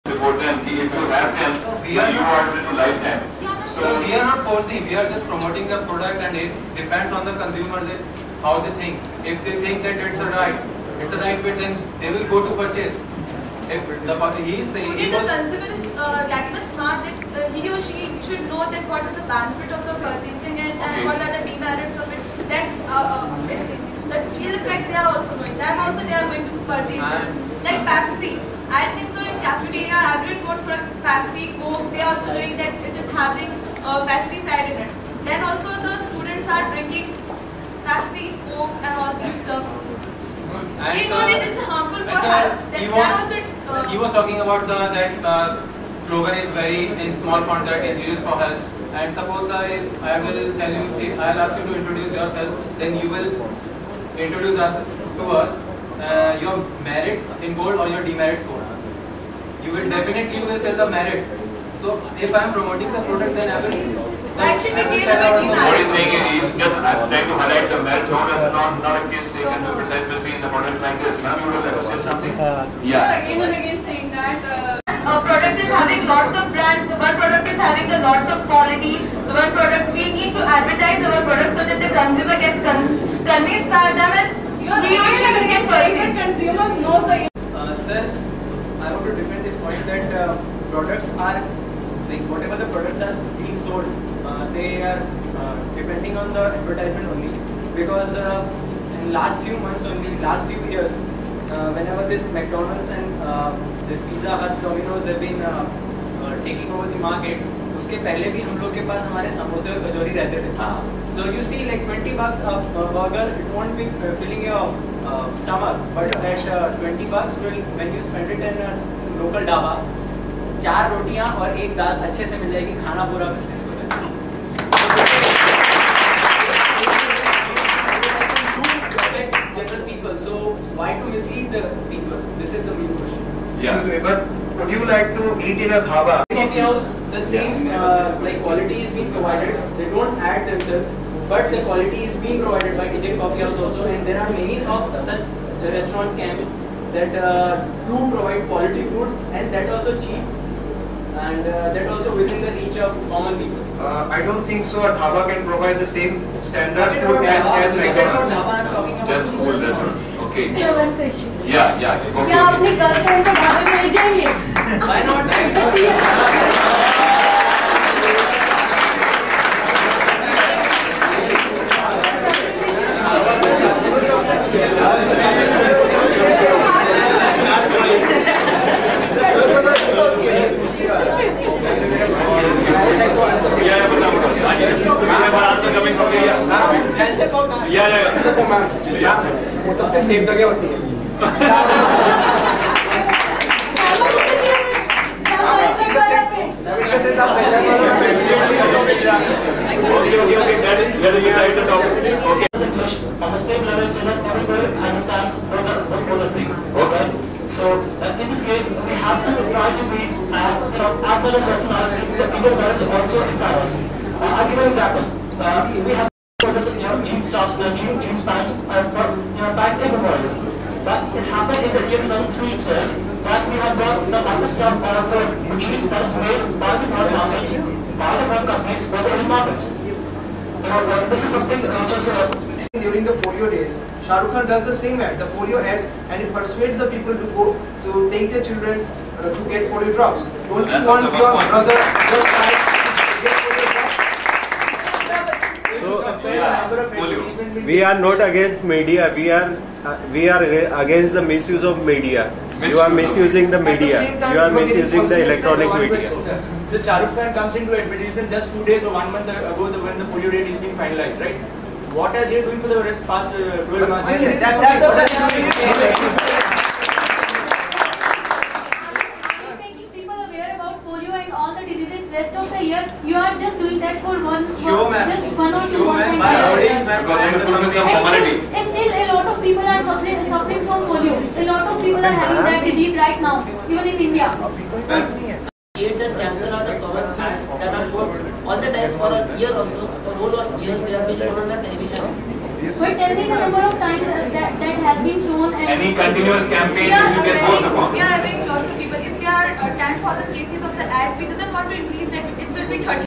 Report them. If you have them, you are to lifetime. So we are not forcing. We are just promoting the product, and it depends on the consumers how they think. If they think that it's a right fit, then they will go to purchase. If he is saying the consumer is that much smart that he or she should know that what is the benefit of the purchasing and what are the demerits of it. That the ill effect they are also knowing. Then also they are going to purchase it. Like Pepsi. I think so in cafeteria, every report for Pepsi, Coke, they are also knowing that it is having pesticide in it. Then also the students are drinking Pepsi, Coke and all these stuffs. They know that it's harmful for health. He was talking about that slogan is very in small font that injurious for health. And suppose I will tell you, I'll ask you to introduce yourself, then you will introduce us to us your merits in gold or your demerits gold. You will definitely sell the merits. So if I am promoting the product, then I will. Why should we deal about demerits? What he's saying is just trying to highlight the merit. No, that's not a case taken to precise between the products like this. Ma'am, you would like to say something? Yeah. Again and again saying that a product is having lots of brands. The one product is having the lots of quality. The one product we need to advertise our product so that the consumer gets convinced by them and he or she will get purchased. Consumers know the. Sir, I want to defend this point that products are like whatever the products are being sold, they are depending on the advertisement only. Because in last few months only, last few years, whenever this McDonald's and this Pizza Hut, Domino's have been taking over the market, उसके पहले भी हम लोग के पास हमारे समोसे और कचौरी रहते थे. So you see, like $20 a burger, it won't be filling your stomach, but at $20 when you spend it in a local dhaba, 4 रोटियां और 1 दाल अच्छे से मिल जाएगी, खाना पूरा अच्छे से हो जाएगा. General people, so why to mislead the people? This is the main question. Yeah. But would you like to eat in a dhaba? Coffee house, the same like quality is being provided. They don't add themselves, but the quality is being provided by Indian Coffee House also, and there are many of such restaurant camps that do provide quality food, and that also cheap, and that also within the reach of common people. I don't think so. A dhaba can provide the same standard food as McDonald's. Just hold this one. Okay. Sir, one question. Yeah. Okay. क्या अपनी girlfriend को ढाबे में ले जाएंगे? Why not? Same जगह होती है. On the same level, so that everybody understands what the things. Okay. So in this case, we have to try to be, as well as personality, the Indian parents also inside us. I'll give an example. We have jeans tops, jeans pants, for side embroidery. But it happened in the year 2003 itself that we have got the largest stuff of jeans that is made by the foreign markets, by the foreign companies, by the Indian markets. This is something which is during the polio days, Shah Rukh Khan does the same ad, the polio ads, and it persuades the people to go to take their children to get polio drops. Don't you want your brother, your child to get polio drops? We are not against media. We are against the misuse of media. You are misusing the media. You are misusing the electronic media. So Shah Rukh Khan comes into advertisement just 2 days or 1 month ago when the polio date is being finalized, right? What are they doing for the past 12 months? Making people aware about polio and all the diseases rest of the year. You are just doing that for one or two months. Still, a lot of people are suffering from polio. A lot of people are having that disease right now, even in India. AIDS and cancer are the common facts that are shown all the times for a year also. For whole years they have been shown on the television. But tell me the number of times that has been shown. And any continuous campaign which you can force upon. We are having lots of people. If they are 10,000 cases of the ads, we didn't want to increase it. It will be 30.